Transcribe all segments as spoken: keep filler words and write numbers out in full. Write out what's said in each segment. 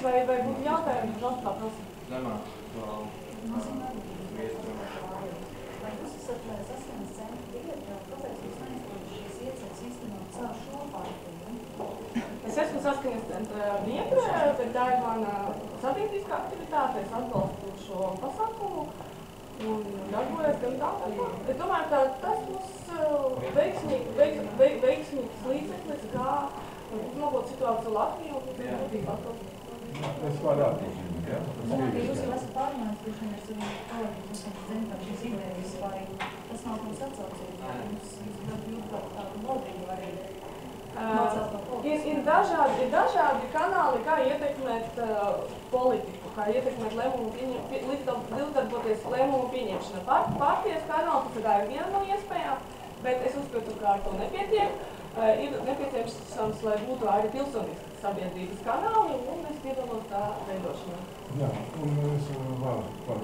vai, vai būtu jautājumi, žēl paprasti. Nemā, vēl viesturā. Vai jūs esat saskaņas centra biedri, kāpēc jūs neizdodat šīs ieceres īstenot caur šo partiju? Es esmu saskaņas centra biedre, bet tā ir mana sabiedriskā aktivitāte, es atbalstu šo pasākumu un darbojos gan tā, gan tā. Es domāju, ka tas būs veiksmīgs, veiks, veiks, veiksmīgs līdzeklis, kā uzlabot situāciju Latvijā un būtībā atbalstu. Tas varētu būt, jā? Domāju, ka jūs jau esat pārņēmis, kurš ir saviem kolēģiem, kas zina par šīs idejas, vai tas nav mums atsaucīgi, vai jums jūt par tādu lobiju arī nocelt to politiku? Ir, ir, dažādi, ir dažādi kanāli, kā ietekmēt uh, politiku, kā ietekmēt lēmumu pieņem, pie, līdzdarboties lēmumu pieņemšana. Par, partijas kanāli, tas ir viena no iespējām, bet es uzskatu, ka ar to nepietiek. Uh, ir nepieciešams, lai būtu arī pilsoniskas sabiedrības kanāli, un es piedalos tā veidošanā. Jā, un es varu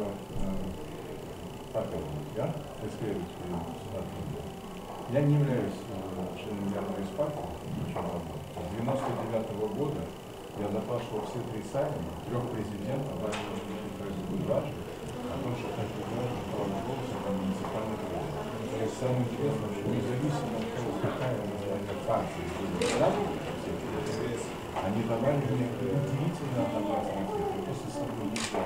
papildināt, ja? Es верю, что я не являюсь членом ни одной из партий, ничего одного. С девяносто девятого года я запрашивал все три сайта, трех президентов, важно, что это будет важно, о том, что это важно право голоса на муниципальных выборах. То есть самое интересное, что независимо от того, какая партия будет, они давали мне удивительно однообразные ответы после сотрудничества.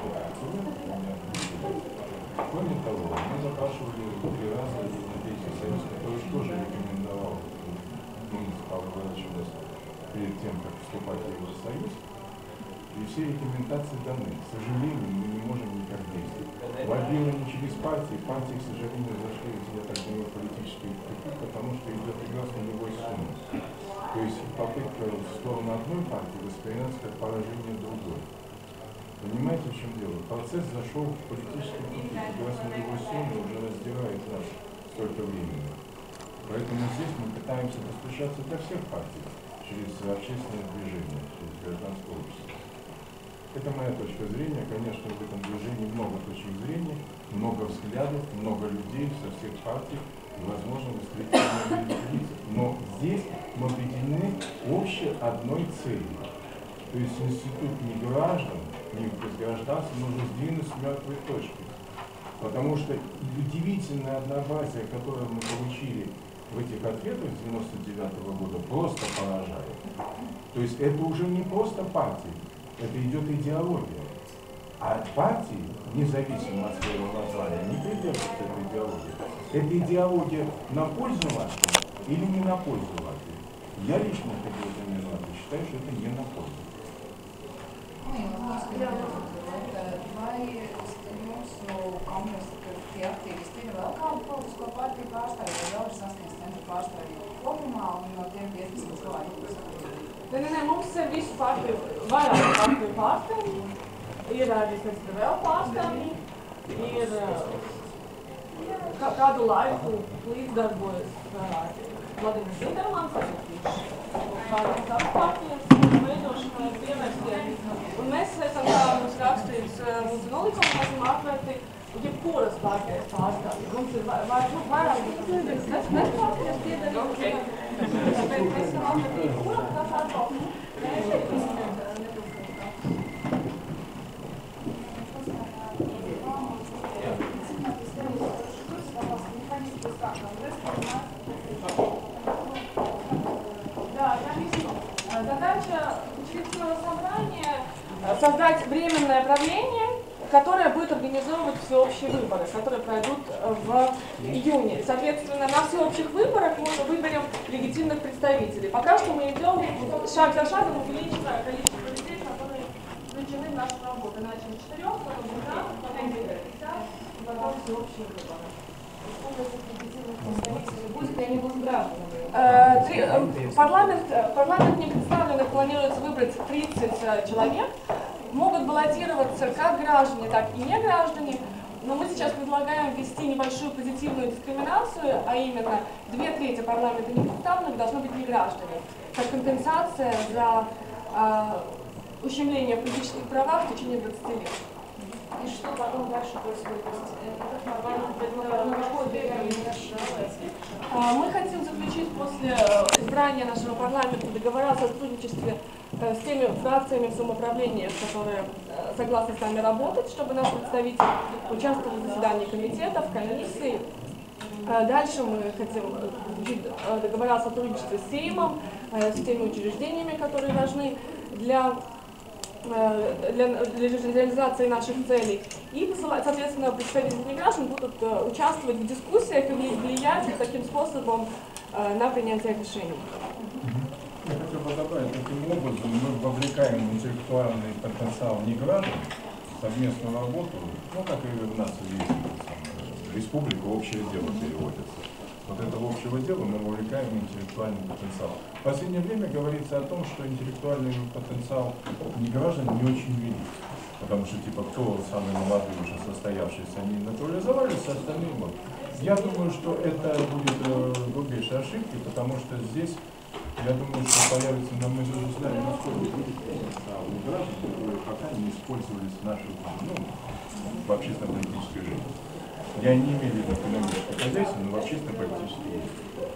Кроме того, мы запрашивали три раза Европейский союз, который тоже рекомендовал Павла Ивановича перед тем, как вступать в Евросоюз. И все рекомендации даны. К сожалению, мы не можем никак действовать. Лоббирование через партии. Партии, к сожалению, зашли, я так думаю, политический тупик, потому что идет игра с нулевой суммой. То есть попытка в сторону одной партии воспринимается как поражение другой. Понимаете, в чем дело? Процесс зашел в политический тупик. Игра с нулевой суммой уже раздирает нас столько времени. Поэтому здесь мы пытаемся достучаться до всех партий через общественное движение, через гражданское общество. Это моя точка зрения. Конечно, в этом движении много точек зрения, много взглядов, много людей со всех партий. И, возможно, выстроительные лица. Но здесь мы объединены общей одной целью. То есть институт не граждан, не гражданства нужно сдвинуть с мертвой точки. Потому что удивительное однообразие, которое мы получили в этих ответах с девяносто девятого года, просто поражает. То есть это уже не просто партии, это идет идеология. А партии, независимо от своего названия, не придерживаются этой идеологии. Это идеология на пользу Латвии или не на пользу Латвии? Я лично, как гражданин Латвии, считаю, что это не на пользу. Vai jūsu kongresa tie aktīvisti ir vēl kādu politisko partiju pārstāvji, vai vēl ir saskaņas centra pārstāvji kopumā un no tiem piecpadsmit cilvēki? Nē, nē, nē, mums ir visu partiju, vairāk partiju pārstāvji, ir arī pēc tam vēl pārstāvji, ir kā, kādu laiku līdzdarbojas Vladimirs Zindermans, kādas savas partijas veidošanai pievērsties. Un mēs esam tā mums rakstīts mūsu nolikumā, mēs esam atvērti jebkuras partijas pārstāvji. Mums ir vairāk desmit partijas piedarīgi. Mēs esam atvērti jebkuram, kas atbalsta. Задача учредительного собрания – создать временное правление, которое будет организовывать всеобщие выборы, которые пройдут в июне. Соответственно, на всеобщих выборах мы выберем легитимных представителей. Пока что мы идем шаг за шагом, увеличивая количество людей, которые включены в нашу работу. Начали с четырех, потом двенадцать, потом пятьдесят, и потом всеобщие выборы. Будет ли они будут гражданами? Парламент, парламент не представленных планируется выбрать тридцать человек. Могут баллотироваться как граждане, так и не граждане. Но мы сейчас предлагаем ввести небольшую позитивную дискриминацию, а именно две трети парламента не представленных должны быть не граждане, как компенсация за э, ущемление политических прав в течение двадцати лет. И что потом дальше происходит? То есть этот парламент, это какой времени Мы хотим заключить после избрания нашего парламента договора о сотрудничестве с теми фракциями в самоуправлении, которые согласны с нами работать, чтобы наш представитель участвовал в заседании комитетов, комиссий. Дальше мы хотим заключить договора о сотрудничестве с Сеймом, с теми учреждениями, которые важны для Для, для реализации наших целей. И, соответственно, представители граждан будут участвовать в дискуссиях и влиять таким способом на принятие решений. Я хотел бы добавить, таким образом мы вовлекаем интеллектуальный потенциал неграждан в совместную работу, ну, как и в нас есть республика, общее дело переводится. Вот этого общего дела мы вовлекаем интеллектуальный потенциал. В последнее время говорится о том, что интеллектуальный потенциал неграждан не очень велик. Потому что, типа, кто самый молодой, уже состоявшийся, они натурализовались, остальные вот. Я думаю, что это будет э, глубейшей ошибкой, потому что здесь, я думаю, что появится, на мы уже знаем, насколько потенциал неграждан, которые пока не использовались в нашей, ну, в общественно-политической жизни. Я не имею в виду экономическое хозяйство, но в общественно-политической жизни.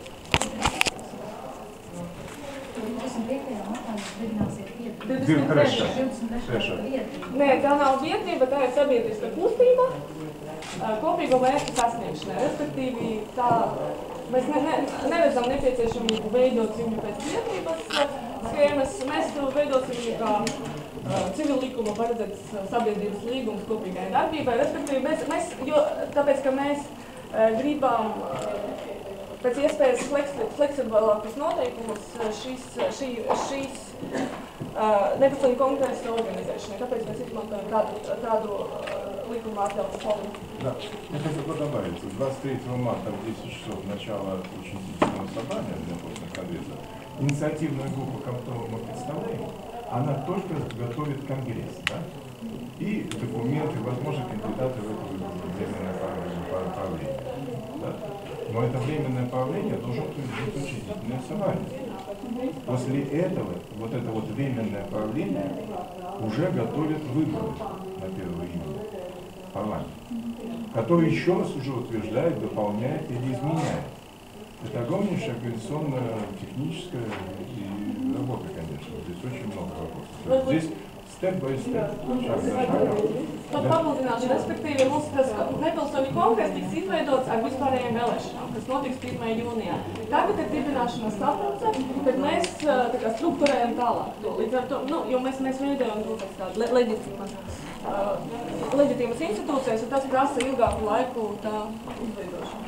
Nē, tā nav biedrība, tā ir sabiedriska kustība kopīgo mērķu sasniegšanai. Respektīvi, tā, mēs ne, ne, neredzam nepieciešamību veidot viņu pēc biedrības schēmas, mēs veidosim viņu kā civil likuma paredzēts sabiedrības līgums kopīgai darbībai. Respektīvi, mēs, mēs, jo, tāpēc, ka mēs gribam pēc iespējas fleksibilākus noteikumus šīs, šī, šīs uh, nepilsoņu kongresa organizēšanai. Tāpēc mēs izmantojam tādu, tādu uh, likuma atļautu formu. Да, я хотел бы добавить, двадцать третьего марта в десять часов начало учредительного собрания для постных конгресса. Инициативная группа, которую мы представляем, она только готовит конгресс, да? И документы, возможно, кандидаты в это временное правление. Да? Но это временное правление должно быть учредительное собрание. После этого, вот это вот временное правление уже готовит выборы на первое июня парламент, который еще раз уже утверждает, дополняет или изменяет. Это огромнейшая организационная, техническая и работа, конечно. Здесь очень много вопросов. Здесь step by step, šāk za šākam. Tad papildināšu, respektīvi, mums tas nepilsoņu kongress tiks izveidots ar vispārējiem vēlēšanām, kas notiks pirmajā jūnijā. Tagad ir dibināšanas sapulce, kad mēs tā kā strukturējam tālāk to. Līdz ar to, nu, jo mēs, mēs veidojam to tādu le, leģitīmas, uh, leģitīmas institūcijas, un tas prasa ilgāku laiku tā izveidošanu.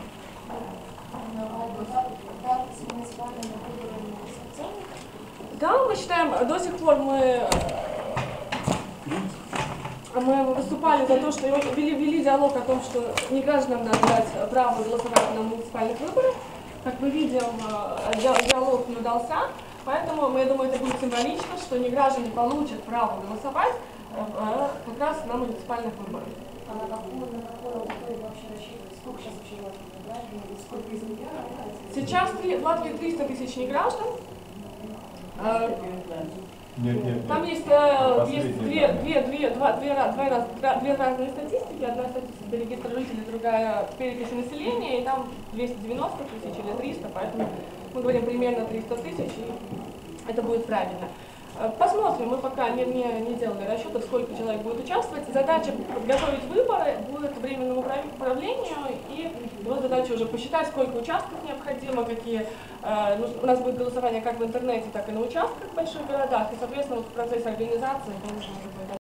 Да, мы считаем, до сих пор мы Мы выступали за то, что вели, вели диалог о том, что не гражданам надо дать право голосовать на муниципальных выборах. Как мы видим, диалог не удался, поэтому, я думаю, это будет символично, что не граждане получат право голосовать как раз на муниципальных выборах. А на какую, на какую аудиторию вообще рассчитывать? Сколько сейчас вообще граждан? Сколько из них? Сейчас в Латвии триста тысяч неграждан. Нет, нет, Там нет. есть, э, есть две, две, две, два, две, два, два, две разные статистики. Одна статистика регистр жителей, другая перепись населения, и там двести девяносто тысяч или триста, поэтому мы говорим примерно триста тысяч, и это будет правильно. Посмотрим, мы пока не, не, не делали расчетов, сколько человек будет участвовать. Задача подготовить выборы будет временному правлению, и его задача уже посчитать, сколько участков необходимо, какие, э, ну, у нас будет голосование как в интернете, так и на участках в больших городах, и, соответственно, вот в процессе организации мы уже